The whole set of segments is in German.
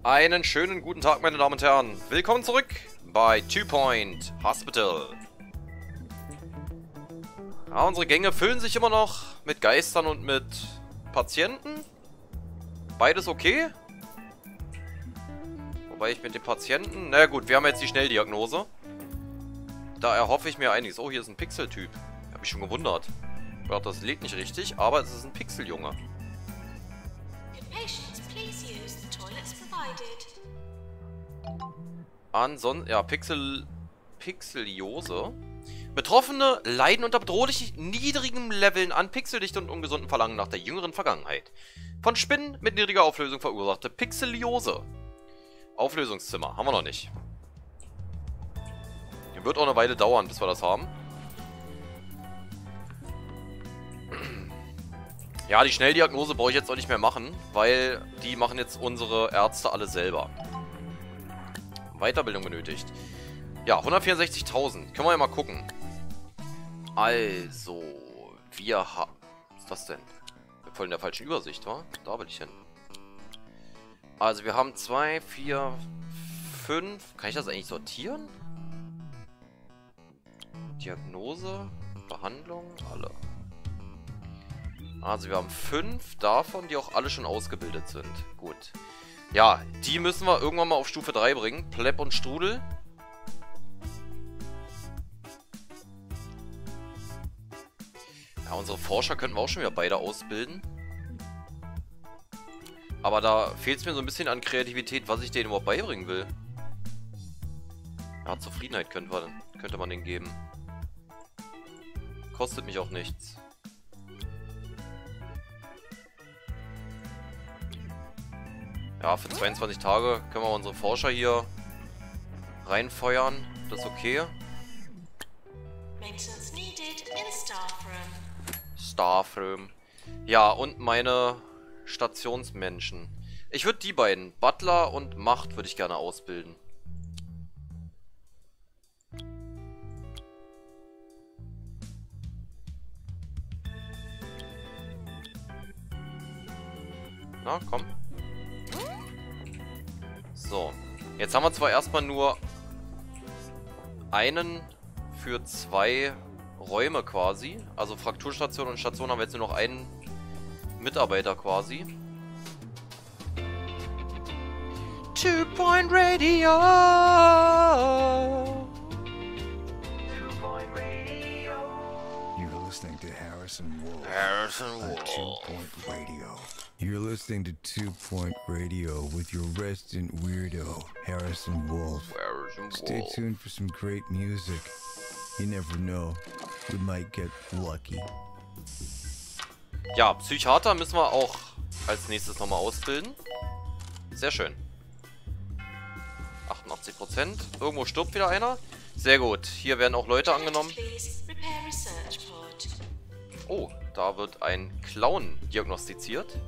Einen schönen guten Tag, meine Damen und Herren. Willkommen zurück bei 2 Point Hospital. Ja, unsere Gänge füllen sich immer noch mit Geistern und mit Patienten. Beides okay. Wobei ich mit den Patienten... Na gut, wir haben jetzt die Schnelldiagnose. Da erhoffe ich mir einiges. Oh, hier ist ein Pixel-Typ. Hab mich schon gewundert. Ich dachte, das lädt nicht richtig, aber es ist ein Pixel-Junge. Ansonsten, ja, Pixeliose. Betroffene leiden unter bedrohlich niedrigen Leveln an Pixeldichte und ungesunden Verlangen nach der jüngeren Vergangenheit. Von Spinnen mit niedriger Auflösung verursachte Pixeliose. Auflösungszimmer. Haben wir noch nicht. Wird auch eine Weile dauern, bis wir das haben. Ja, die Schnelldiagnose brauche ich jetzt auch nicht mehr machen, weil die machen jetzt unsere Ärzte alle selber. Weiterbildung benötigt. Ja, 164.000. Können wir ja mal gucken. Also, wir haben... Was ist das denn? Voll in der falschen Übersicht, wa? Da will ich hin. Also, wir haben 2, 4, 5... Kann ich das eigentlich sortieren? Diagnose, Behandlung, alle. Also, wir haben 5 davon, die auch alle schon ausgebildet sind. Gut. Ja, die müssen wir irgendwann mal auf Stufe 3 bringen. Pleb und Strudel. Ja, unsere Forscher könnten wir auch schon wieder beide ausbilden. Aber da fehlt es mir so ein bisschen an Kreativität, was ich denen überhaupt beibringen will. Ja, Zufriedenheit könnte man denen geben. Kostet mich auch nichts. Ja, für 22 Tage können wir unsere Forscher hier reinfeuern. Das ist okay. Staffroom. Ja, und meine Stationsmenschen. Ich würde die beiden, Butler und Macht, würde ich gerne ausbilden. Na, komm. So, jetzt haben wir zwar erstmal nur einen für 2 Räume quasi. Also Frakturstation und Station haben wir jetzt nur noch einen Mitarbeiter quasi. 2 Point Radio. 2 Point Radio. You're listening to Harrison Wolf. Harrison Wolf. 2 Point Radio. You're listening to 2 Point Radio with your resident weirdo, Harrison Wolf. Stay tuned for some great music. You never know, we might get lucky. Ja, Psychiater müssen wir auch als nächstes nochmal ausbilden. Sehr schön. 88%. Irgendwo stirbt wieder einer. Sehr gut. Hier werden auch Leute angenommen. Oh, da wird ein Clown diagnostiziert.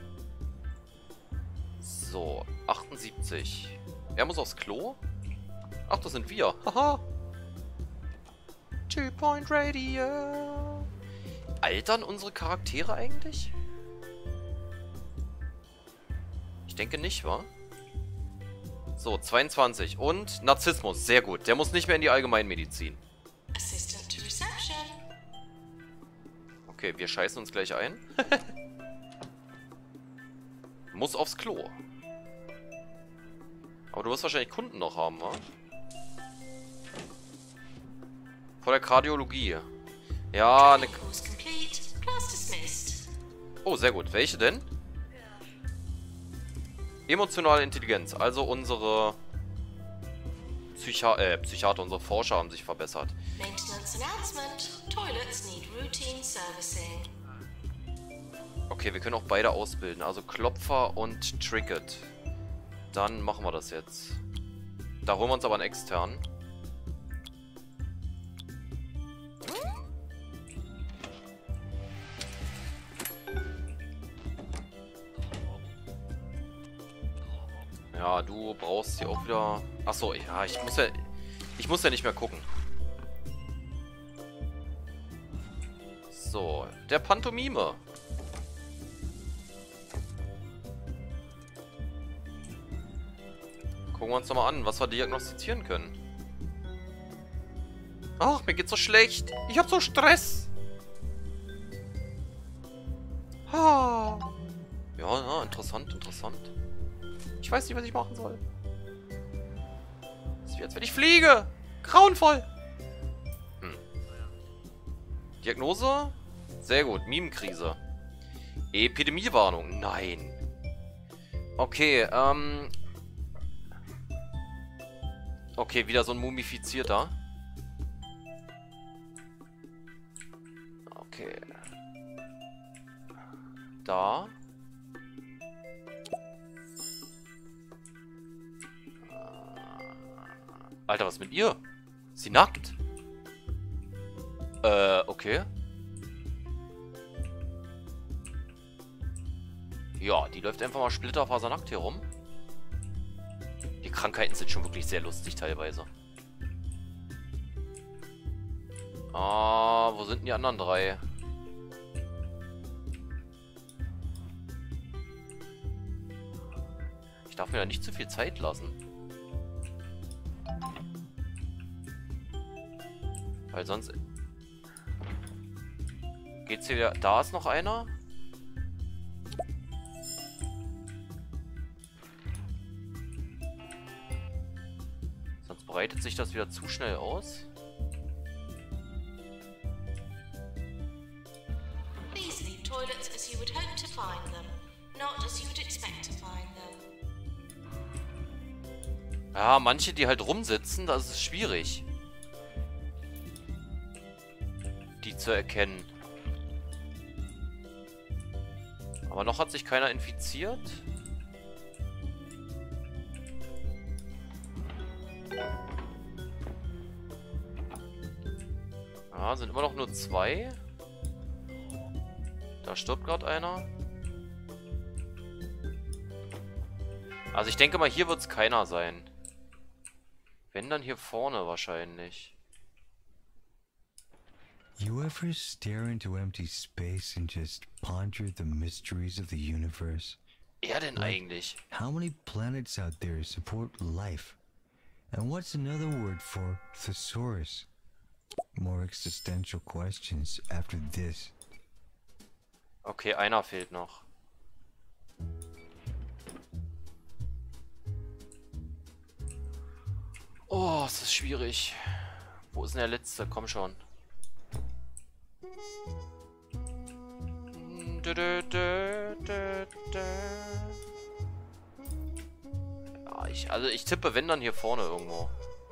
So, 78. Er muss aufs Klo. Ach, das sind wir. Haha. 2 Point Radio. Altern unsere Charaktere eigentlich? Ich denke nicht, wa? So, 22. Und Narzissmus. Sehr gut. Der muss nicht mehr in die Allgemeinmedizin. Okay, wir scheißen uns gleich ein. Muss aufs Klo. Aber du wirst wahrscheinlich Kunden noch haben, wa? Vor der Kardiologie. Ja, eine... Oh, sehr gut. Welche denn? Emotionale Intelligenz. Also unsere Psychiater, unsere Forscher haben sich verbessert. Okay, wir können auch beide ausbilden. Also Klopfer und Tricket. Dann machen wir das jetzt. Da holen wir uns aber einen externen. Ja, du brauchst hier auch wieder... Achso, ja, ich muss ja nicht mehr gucken. So, der Pantomime. Gucken wir uns doch mal an, was wir diagnostizieren können. Ach, mir geht's so schlecht. Ich hab so Stress. Ah. Ja, interessant, interessant. Ich weiß nicht, was ich machen soll. Es ist wie, als wenn ich fliege. Grauenvoll. Diagnose? Sehr gut. Mimenkrise. Epidemiewarnung. Nein. Okay, okay, wieder so ein Mumifizierter. Okay. Da. Alter, was mit ihr? Ist sie nackt? Okay. Ja, die läuft einfach mal splitterfasernackt hier rum. Die Krankheiten sind schon wirklich sehr lustig teilweise. Ah, wo sind denn die anderen drei? Ich darf mir da nicht zu viel Zeit lassen. Weil sonst... Geht's hier wieder... Da ist noch einer. Sonst breitet sich das wieder zu schnell aus. These leave toilets as you would hope to find them, not as you would expect to find them. Ja, manche, die halt rumsitzen, das ist schwierig, die zu erkennen. Aber noch hat sich keiner infiziert. Ah, sind immer noch nur 2. Da stirbt gerade einer. Also ich denke mal, hier wird es keiner sein. Wenn, dann hier vorne wahrscheinlich. You ever stare into empty space and just ponder the mysteries of the universe? Wer denn eigentlich? How many planets out there support life? And what's another word for thesaurus? More existential questions after this. Okay, einer fehlt noch. Oh, es ist schwierig. Wo ist denn der letzte? Komm schon. Ja, also ich tippe, wenn, dann hier vorne irgendwo.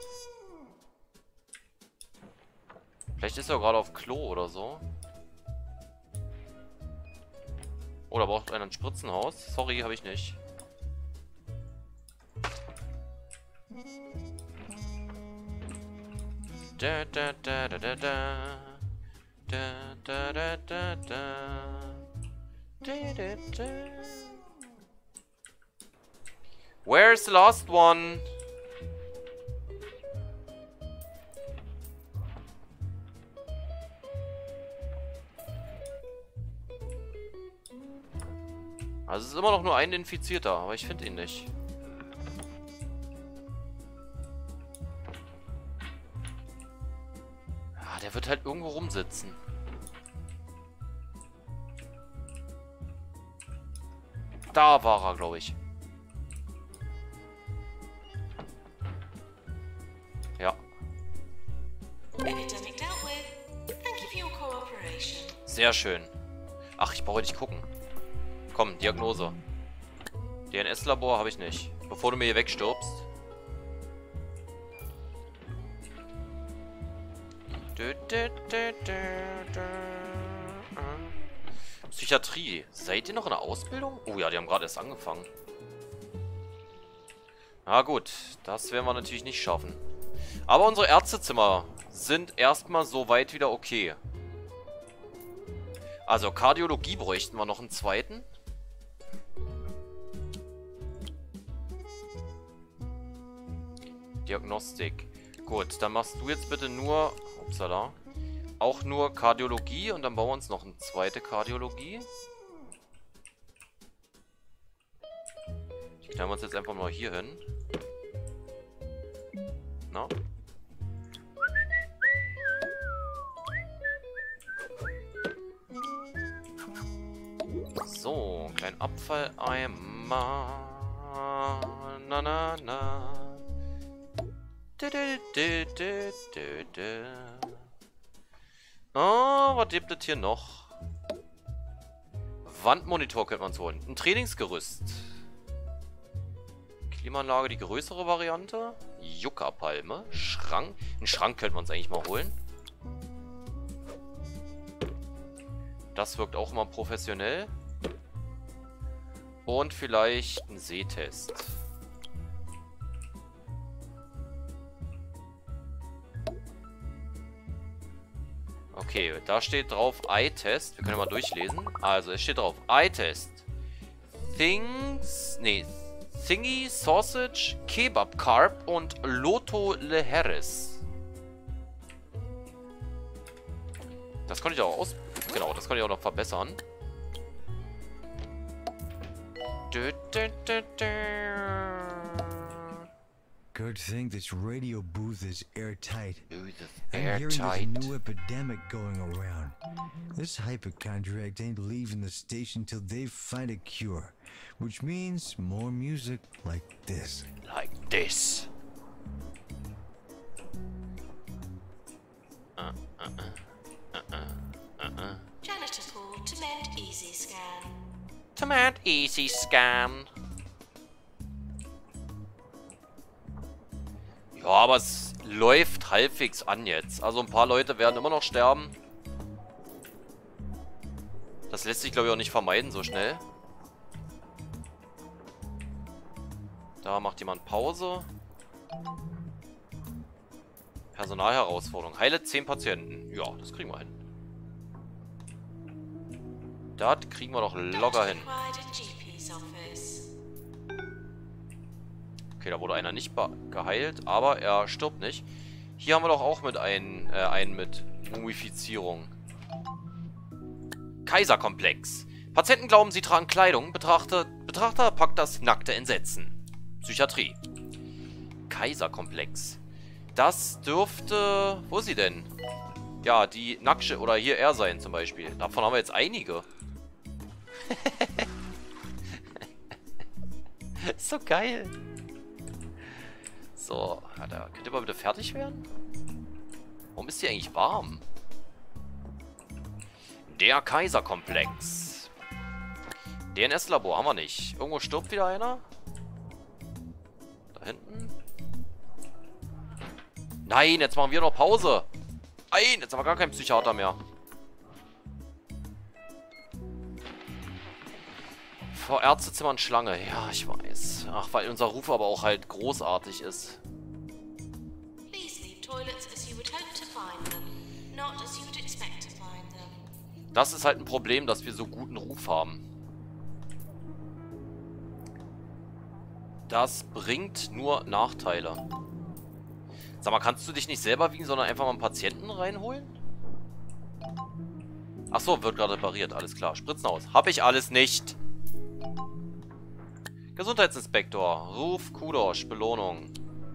Vielleicht ist er gerade auf Klo oder so. Oder braucht einer ein Spritzenhaus? Sorry, habe ich nicht. Da da da da da da. Da da da da da. Da da da. Where's the last one? Also es ist immer noch nur ein Infizierter, aber ich finde ihn nicht. Ja, der wird halt irgendwo rumsitzen. Da war er, glaube ich. Ja. Sehr schön. Ach, ich brauche nicht gucken. Komm, Diagnose. DNS-Labor habe ich nicht. Bevor du mir hier wegstirbst. Psychiatrie. Seid ihr noch in der Ausbildung? Oh ja, die haben gerade erst angefangen. Na gut, das werden wir natürlich nicht schaffen. Aber unsere Ärztezimmer sind erstmal soweit wieder okay. Also Kardiologie bräuchten wir noch einen zweiten. Diagnostik. Gut, dann machst du jetzt bitte nur... Upsala. Auch nur Kardiologie und dann bauen wir uns noch eine zweite Kardiologie. Die knallen wir uns jetzt einfach mal hier hin. Na? So, kleinen Abfalleimer. Na na na. Oh, was gibt es hier noch? Wandmonitor könnte man so holen. Ein Trainingsgerüst. Klimaanlage, die größere Variante. Yucca-Palme. Schrank. Einen Schrank könnte man uns eigentlich mal holen. Das wirkt auch immer professionell. Und vielleicht ein Sehtest. Okay, da steht drauf Eye-Test. Wir können mal durchlesen. Also, es steht drauf Eye-Test. Thingy, Sausage, Kebab Carb und Loto Leheres. Das konnte ich auch Genau, das konnte ich auch noch verbessern. Good thing this radio booth is airtight. I'm Airtight. hearing there's a new epidemic going around. This hypochondriac ain't leaving the station till they find a cure, which means more music like this. Like this. Janitor pool to mend easy scan. Command Easy Scan. Ja, aber es läuft halbwegs an jetzt. Also ein paar Leute werden immer noch sterben. Das lässt sich, glaube ich, auch nicht vermeiden so schnell. Da macht jemand Pause. Personalherausforderung. Heile 10 Patienten. Ja, das kriegen wir hin. Das kriegen wir doch locker hin. Okay, da wurde einer nicht geheilt, aber er stirbt nicht. Hier haben wir doch auch mit einen mit Mumifizierung. Kaiserkomplex. Patienten glauben, sie tragen Kleidung. Betrachter packt das nackte Entsetzen. Psychiatrie. Kaiserkomplex. Das dürfte... Wo ist sie denn? Ja, die Nacksche oder hier er sein zum Beispiel. Davon haben wir jetzt einige. Ist so geil. So, könnt ihr mal bitte fertig werden? Warum ist die eigentlich warm? Der Kaiserkomplex. DNS-Labor haben wir nicht. Irgendwo stirbt wieder einer. Da hinten. Nein, jetzt machen wir noch Pause. Nein, jetzt haben wir gar keinen Psychiater mehr. Vor Ärztezimmern Schlange. Ja, ich weiß. Ach, weil unser Ruf aber auch halt großartig ist. Das ist halt ein Problem, dass wir so guten Ruf haben. Das bringt nur Nachteile. Sag mal, kannst du dich nicht selber wiegen, sondern einfach mal einen Patienten reinholen? Achso, wird gerade repariert. Alles klar. Spritzen aus. Hab ich alles nicht. Gesundheitsinspektor. Ruf Kudosh. Belohnung.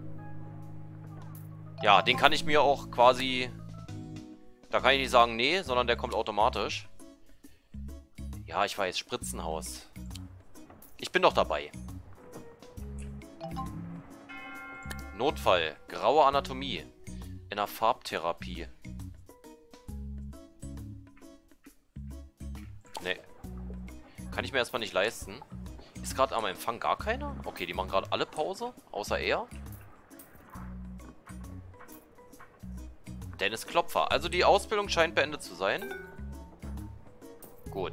Ja, den kann ich mir auch quasi... Da kann ich nicht sagen, nee, sondern der kommt automatisch. Ja, ich weiß. Spritzenhaus. Ich bin doch dabei. Notfall. Graue Anatomie. In der Farbtherapie. Nee. Kann ich mir erstmal nicht leisten. Ist gerade am Empfang gar keiner? Okay, die machen gerade alle Pause. Außer er. Dennis Klopfer. Also die Ausbildung scheint beendet zu sein. Gut.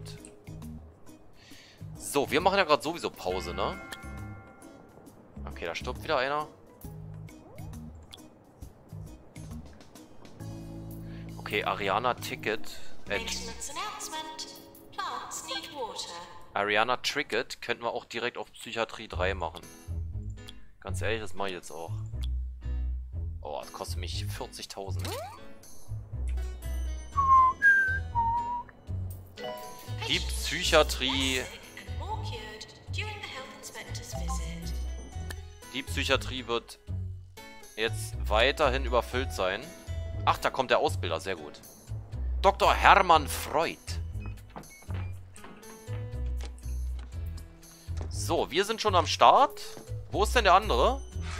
So, wir machen ja gerade sowieso Pause, ne? Okay, da stirbt wieder einer. Okay, Ariana Ticket. Ariana Tricket könnten wir auch direkt auf Psychiatrie 3 machen. Ganz ehrlich, das mache ich jetzt auch. Oh, das kostet mich 40.000. Die Psychiatrie... Die Psychiatrie wird jetzt weiterhin überfüllt sein. Ach, da kommt der Ausbilder. Sehr gut. Dr. Hermann Freud. So, wir sind schon am Start. Wo ist denn der andere?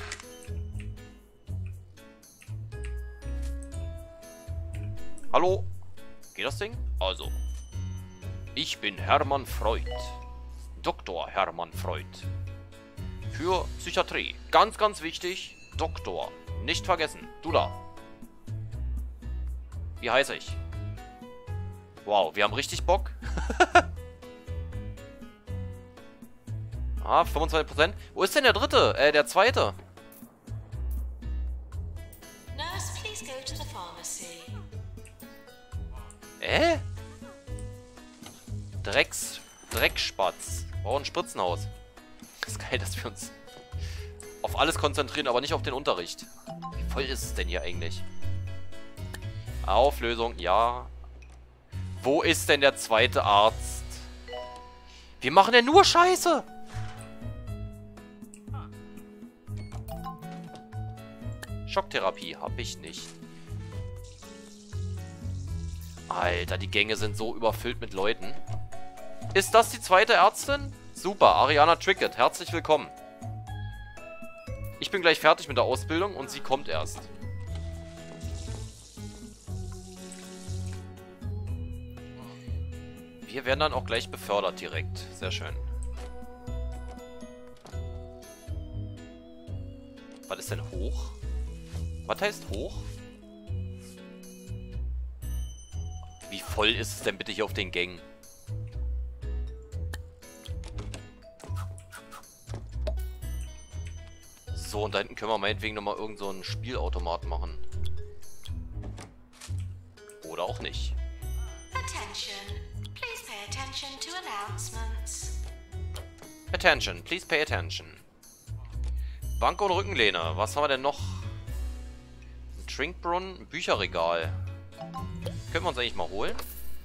Hallo? Geht das Ding? Also. Ich bin Hermann Freud. Dr. Hermann Freud. Für Psychiatrie. Ganz, ganz wichtig. Doktor. Nicht vergessen. Du da. Wie heiße ich? Wow, wir haben richtig Bock. Ah, 25%. Wo ist denn der dritte? Der zweite. Nurse, please go to the pharmacy. Dreckspatz. Oh, ein Spritzenhaus. Das ist geil, dass wir uns auf alles konzentrieren, aber nicht auf den Unterricht. Wie voll ist es denn hier eigentlich? Auflösung, ja. Wo ist denn der zweite Arzt? Wir machen ja nur Scheiße. Schocktherapie habe ich nicht. Alter, die Gänge sind so überfüllt mit Leuten. Ist das die zweite Ärztin? Super, Ariana Trickett, herzlich willkommen. Ich bin gleich fertig mit der Ausbildung und sie kommt erst. Wir werden dann auch gleich befördert direkt. Sehr schön. Was ist denn hoch? Was heißt hoch? Wie voll ist es denn bitte hier auf den Gängen? So, und da hinten können wir meinetwegen nochmal irgend so einen Spielautomat machen. Oder auch nicht. Attention. Please pay attention to announcements. Attention, please pay attention. Bank und Rückenlehne. Was haben wir denn noch? Ein Trinkbrunnen, ein Bücherregal. Können wir uns eigentlich mal holen?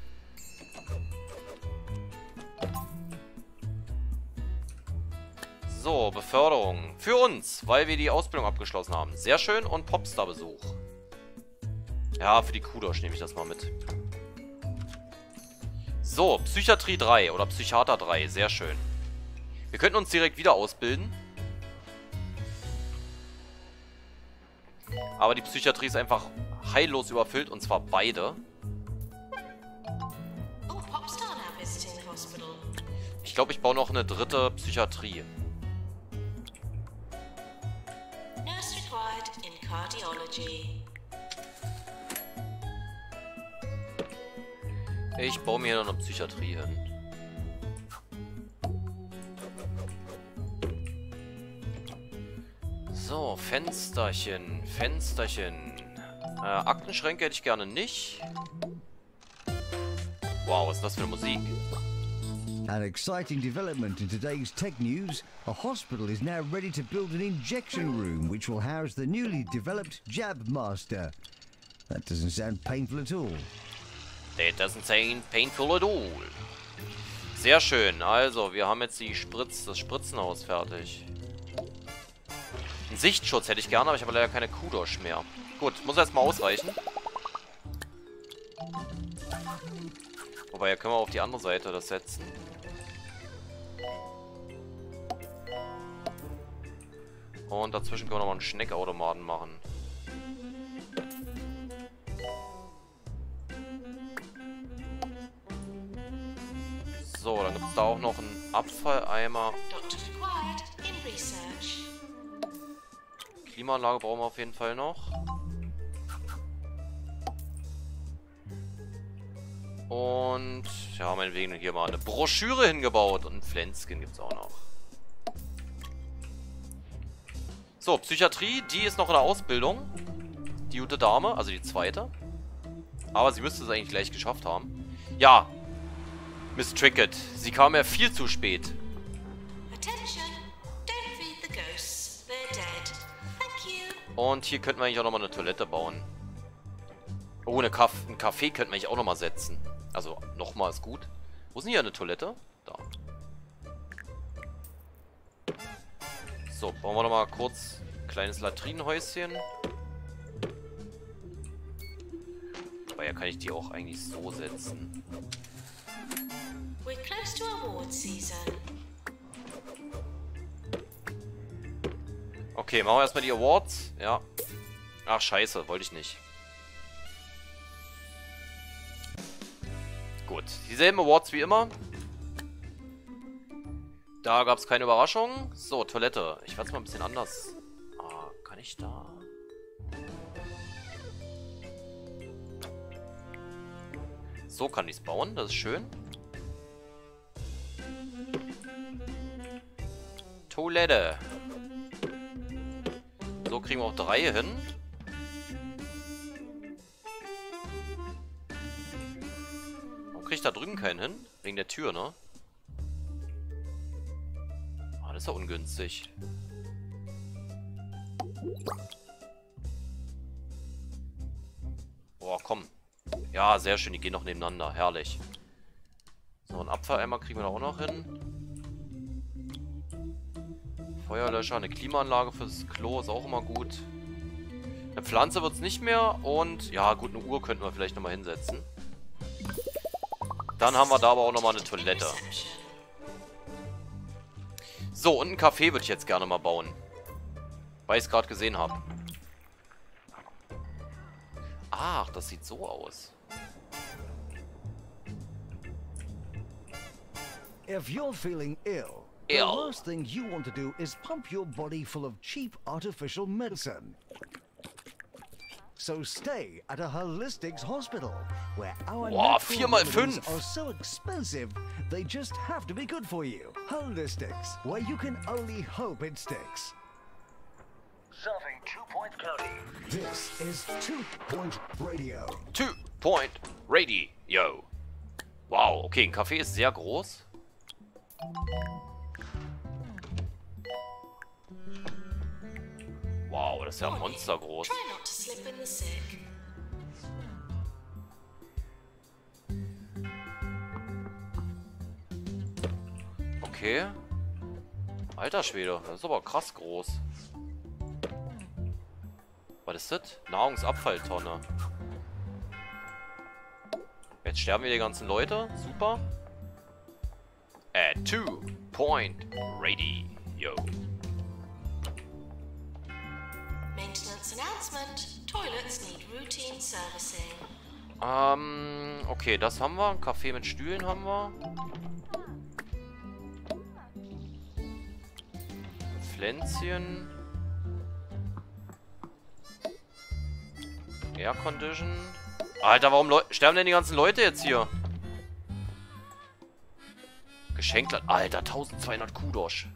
So, Beförderung. Für uns, weil wir die Ausbildung abgeschlossen haben. Sehr schön. Und Popstar-Besuch. Ja, für die Kudosch nehme ich das mal mit. So, Psychiatrie 3 oder Psychiater 3. Sehr schön. Wir könnten uns direkt wieder ausbilden. Aber die Psychiatrie ist einfach heillos überfüllt. Und zwar beide. Oh, Popstar now visiting the hospital. Ich glaube, ich baue noch eine dritte Psychiatrie. Nurse required in cardiology. Ich baue mir noch eine Psychiatrie hin. So, Fensterchen. Aktenschränke hätte ich gerne nicht. Wow, was ist das für eine Musik? An exciting development in today's tech news, a hospital is now ready to build an injection room which will house the newly developed Jab Master. That doesn't sound painful at all. That doesn't sound painful at all. Sehr schön. Also, wir haben jetzt das Spritzenhaus fertig. Einen Sichtschutz hätte ich gerne, aber ich habe leider keine Kudosch mehr. Gut, muss erstmal ausreichen. Wobei, hier können wir auf die andere Seite das setzen. Und dazwischen können wir nochmal einen Schneckautomaten machen. So, dann gibt es da auch noch einen Abfalleimer. Doctor required in research. Klimaanlage brauchen wir auf jeden Fall noch. Und ja, meinetwegen hier mal eine Broschüre hingebaut. Und ein Pflänzchen gibt es auch noch. So, Psychiatrie, die ist noch in der Ausbildung. Die gute Dame, also die zweite. Aber sie müsste es eigentlich gleich geschafft haben. Ja, Miss Trickett, sie kam ja viel zu spät. Attention. Don't feed the ghosts. They're dead. Thank you. Und hier könnten wir eigentlich auch nochmal eine Toilette bauen. Oh, ein Café könnten wir eigentlich auch nochmal setzen. Also, nochmal ist gut. Wo ist denn hier eine Toilette? Da. So, bauen wir nochmal kurz Kleines Latrinenhäuschen. Aber ja, kann ich die auch eigentlich so setzen. We're close to award season. Okay, machen wir erstmal die Awards. Ja. Ach, scheiße, wollte ich nicht. Gut, dieselben Awards wie immer. Da gab es keine Überraschung. So, Toilette. Ich werde es mal ein bisschen anders. Ah, kann ich da? So kann ich es bauen, das ist schön. Toilette. So kriegen wir auch 3 hin. Warum kriege ich da drüben keinen hin? Wegen der Tür, ne? Ah, das ist ja ungünstig. Boah, komm. Ja, sehr schön. Die gehen noch nebeneinander. Herrlich. So, einen Abfalleimer kriegen wir da auch noch hin. Feuerlöscher, eine Klimaanlage fürs Klo ist auch immer gut. Eine Pflanze wird es nicht mehr. Und ja, gut, eine Uhr könnten wir vielleicht nochmal hinsetzen. Dann haben wir da aber auch nochmal eine Toilette. So, und ein Café würde ich jetzt gerne mal bauen. Weil ich es gerade gesehen habe. Ach, das sieht so aus. If you're feeling ill, the worst thing you want to do is pump your body full of cheap artificial medicine. So stay at a Holistics hospital, where our natural remedies are so expensive, they just have to be good for you. Holistics, where you can only hope it sticks. Serving 2 Point County. This is 2 Point Radio. 2 Point Radio. Wow, okay, ein Café ist sehr groß. Wow, das ist ja monstergroß. Okay. Alter Schwede, das ist aber krass groß. Was ist das? Nahrungsabfalltonne. Jetzt sterben wir die ganzen Leute. Super. 2 Point Radio. Maintenance announcement. Toilets need routine servicing. Okay, das haben wir. Ein Café mit Stühlen haben wir. Pflänzchen. Air Condition. Alter, warum sterben denn die ganzen Leute jetzt hier? Geschenkler. Alter, 1200 Kudosh.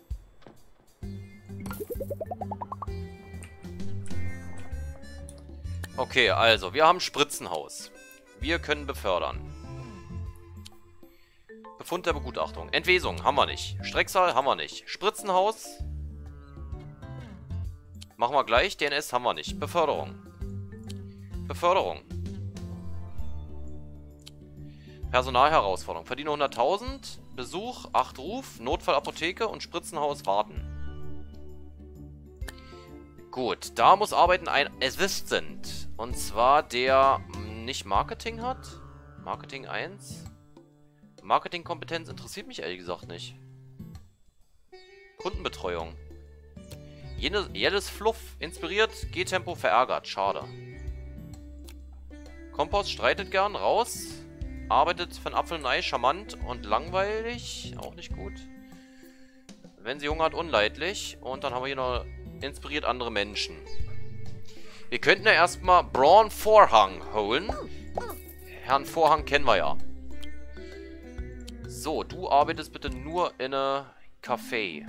Okay, also, wir haben Spritzenhaus. Wir können befördern. Befund der Begutachtung. Entwesung haben wir nicht. Strecksaal haben wir nicht. Spritzenhaus machen wir gleich. DNS haben wir nicht. Beförderung. Beförderung. Personalherausforderung. Verdiene 100.000. Besuch, 8 Ruf, Notfallapotheke und Spritzenhaus warten. Gut, da muss arbeiten ein Assistant. Und zwar der nicht Marketing hat. Marketing 1. Marketingkompetenz interessiert mich ehrlich gesagt nicht. Kundenbetreuung. Jedes Fluff. Inspiriert, Gehtempo verärgert. Schade. Kompost streitet gern. Raus. Arbeitet für ein Apfel und ein Ei. Charmant und langweilig. Auch nicht gut. Wenn sie Hunger hat, unleidlich. Und dann haben wir hier noch inspiriert andere Menschen. Wir könnten ja erstmal Braun Vorhang holen. Herrn Vorhang kennen wir ja. So, du arbeitest bitte nur in einem Café.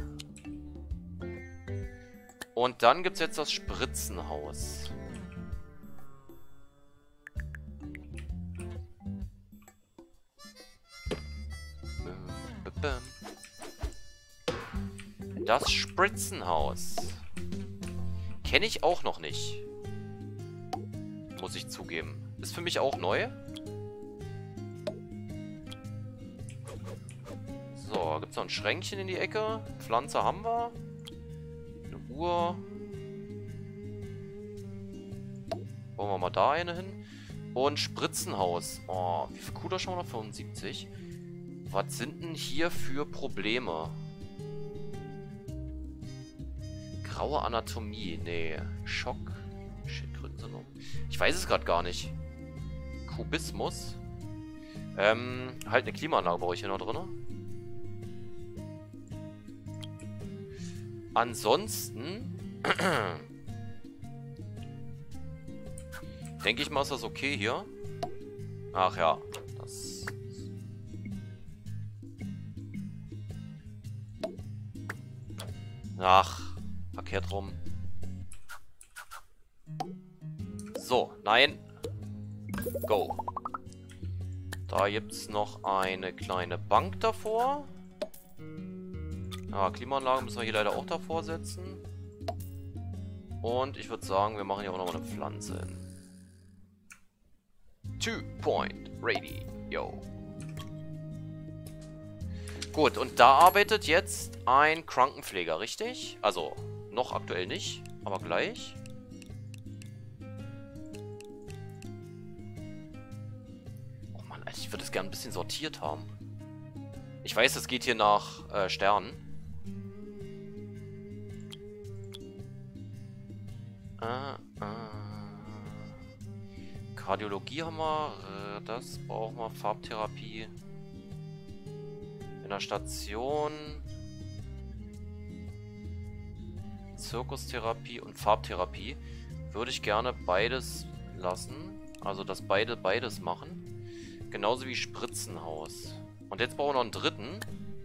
Und dann gibt es jetzt das Spritzenhaus. Das Spritzenhaus. Kenne ich auch noch nicht. Muss ich zugeben. Ist für mich auch neu. So, gibt es noch ein Schränkchen in die Ecke? Pflanze haben wir. Eine Uhr. Bauen wir mal da eine hin. Und Spritzenhaus. Oh, wie viel Cooler schon noch? 75. Was sind denn hier für Probleme? Graue Anatomie. Nee. Schock. Schildkrötensyndrom. Ich weiß es gerade gar nicht. Kubismus. Halt eine Klimaanlage brauche ich hier noch drin. Ansonsten denke ich mal, ist das okay hier. Ach ja, das... Ach, verkehrt rum. So, nein. Go. Da gibt es noch eine kleine Bank davor. Ja, Klimaanlage müssen wir hier leider auch davor setzen. Und ich würde sagen, wir machen hier auch noch mal eine Pflanze hin. 2-Point Radio. Gut, und da arbeitet jetzt ein Krankenpfleger, richtig? Also, noch aktuell nicht, aber gleich. Oh Mann, Alter, ich würde es gerne ein bisschen sortiert haben. Ich weiß, es geht hier nach Sternen. Kardiologie haben wir, das brauchen wir, Farbtherapie. In der Station. Zirkustherapie und Farbtherapie. Würde ich gerne beides lassen. Also, dass beide beides machen. Genauso wie Spritzenhaus. Und jetzt brauchen wir noch einen dritten.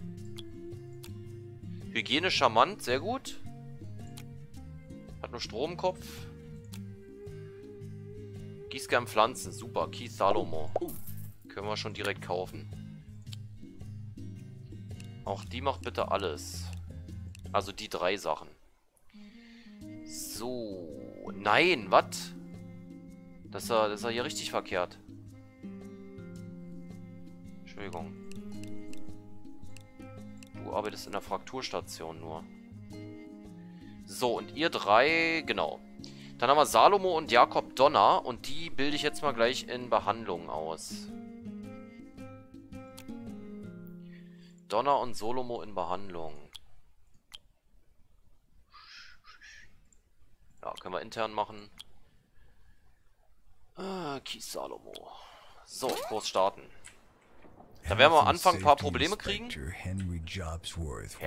Hygiene charmant, sehr gut. Hat nur Strom im Kopf. Gießgern Pflanzen, super. Keith Salomo. Können wir schon direkt kaufen. Auch die macht bitte alles. Also die 3 Sachen. So. Nein, was? Das ist ja hier richtig verkehrt. Entschuldigung. Du arbeitest in der Frakturstation nur. So, und ihr 3, genau. Dann haben wir Salomo und Jakob Donner. Und die bilde ich jetzt mal gleich in Behandlung aus. Donner und Salomo in Behandlung. Ja, können wir intern machen. Keith Salomo. So, Kurs starten. Da werden wir am Anfang ein paar Probleme kriegen. Henry Jobsworth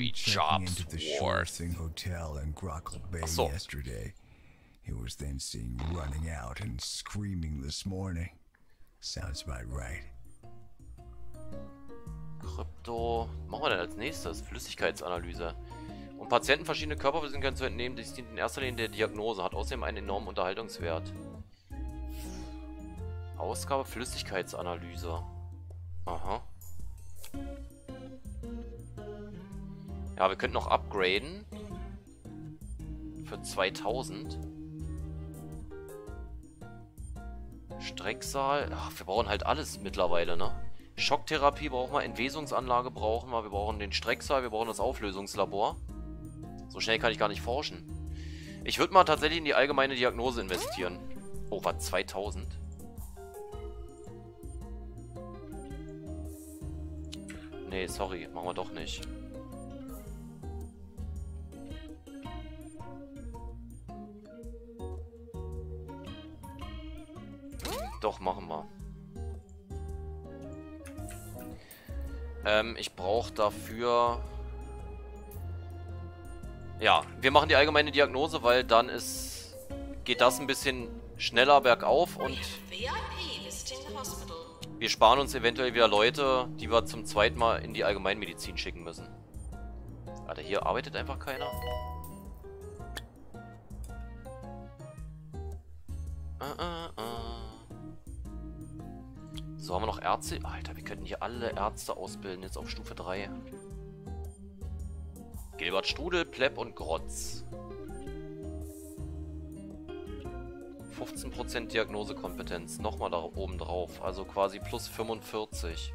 Achso. He was then seen running out and screaming this morning. Sounds about right. Krypto. Machen wir denn als nächstes? Flüssigkeitsanalyse. Um Patienten verschiedene Körperflüssigkeiten zu entnehmen, dies dient in erster Linie der Diagnose, hat außerdem einen enormen Unterhaltungswert. Ausgabe Flüssigkeitsanalyse. Aha. Ja, wir könnten noch upgraden. Für 2000. Strecksaal. Ach, wir brauchen halt alles mittlerweile, ne? Schocktherapie brauchen wir, Entwesungsanlage brauchen wir brauchen den Strecksaal, wir brauchen das Auflösungslabor. So schnell kann ich gar nicht forschen. Ich würde mal tatsächlich in die allgemeine Diagnose investieren. Oh, was? 2000? Nee, sorry, machen wir doch nicht. Doch, machen wir. Ich brauche dafür... Ja, wir machen die allgemeine Diagnose, weil dann geht das ein bisschen schneller bergauf und wir sparen uns eventuell wieder Leute, die wir zum zweiten Mal in die Allgemeinmedizin schicken müssen. Alter, hier arbeitet einfach keiner. So, haben wir noch Ärzte? Alter, wir könnten hier alle Ärzte ausbilden, jetzt auf Stufe 3. Gilbert Strudel, Plepp und Grotz. 15% Diagnosekompetenz. Nochmal da oben drauf. Also quasi plus 45.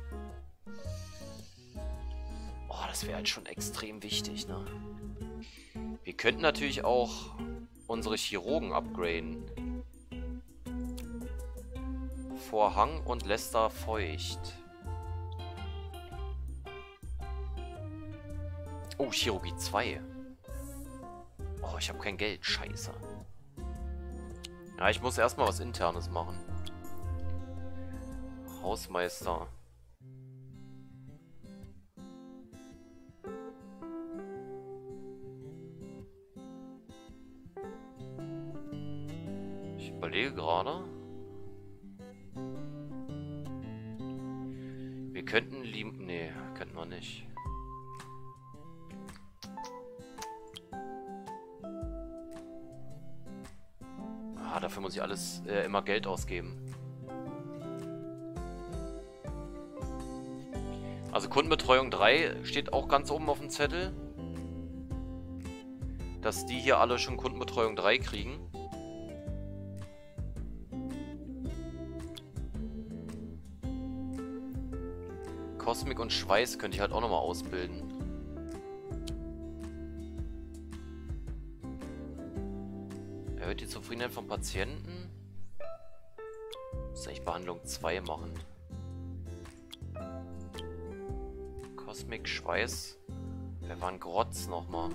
Oh, das wäre halt schon extrem wichtig, ne? Wir könnten natürlich auch unsere Chirurgen upgraden. Vorhang und Lester feucht. Oh, Chirurgie 2. Oh, ich habe kein Geld. Scheiße. Ja, ich muss erstmal was Internes machen. Hausmeister. Ich überlege gerade. Wir könnten lieben... Nee, könnten wir nicht. Ah, dafür muss ich alles immer Geld ausgeben. Also Kundenbetreuung 3 steht auch ganz oben auf dem Zettel. Dass die hier alle schon Kundenbetreuung 3 kriegen. Cosmic und Schweiß könnte ich halt auch nochmal ausbilden. Erhöht die Zufriedenheit vom Patienten. Muss eigentlich Behandlung 2 machen. Cosmic, Schweiß. Wer war ein Grotz nochmal?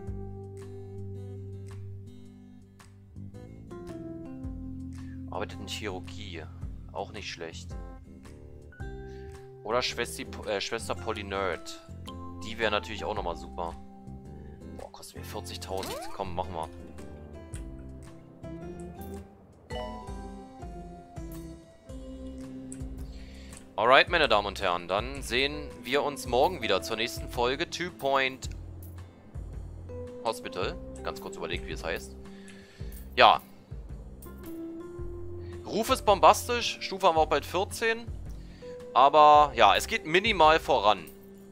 Arbeitet in Chirurgie. Auch nicht schlecht. Oder Schwester Polynerd. Die wäre natürlich auch nochmal super. Boah, kostet mir 40.000. Komm, machen wir. Alright, meine Damen und Herren. Dann sehen wir uns morgen wieder zur nächsten Folge. 2 Point Hospital. Ganz kurz überlegt, wie es heißt. Ja. Ruf ist bombastisch. Stufe haben wir auch bald 14. Aber ja, es geht minimal voran.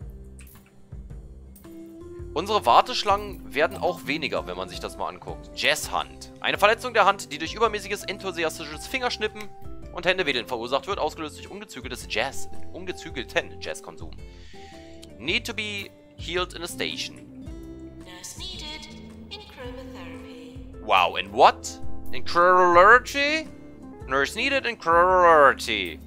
Unsere Warteschlangen werden auch weniger, wenn man sich das mal anguckt. Jazzhand. Eine Verletzung der Hand, die durch übermäßiges enthusiastisches Fingerschnippen und Händewedeln verursacht wird, ausgelöst durch ungezügelten Jazzkonsum. Need to be healed in a station. Nurse needed in chromotherapy. Wow, in what? In chromotherapy? Nurse needed in chromotherapy.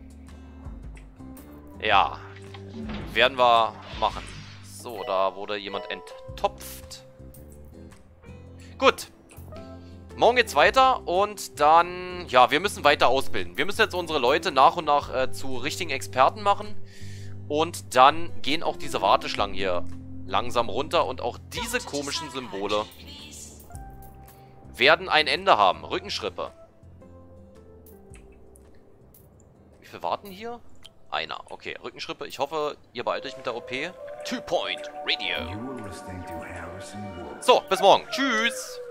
Ja, werden wir machen. So, da wurde jemand enttopft. Gut. Morgen geht's weiter und dann, ja, wir müssen weiter ausbilden. Wir müssen jetzt unsere Leute nach und nach zu richtigen Experten machen. Und dann gehen auch diese Warteschlangen hier langsam runter und auch diese komischen Symbole werden ein Ende haben. Rückenschrippe. Wie viel warten hier? Einer. Okay, Rückenschrippe. Ich hoffe, ihr beeilt euch mit der OP. 2 Point Radio. So, bis morgen. Tschüss.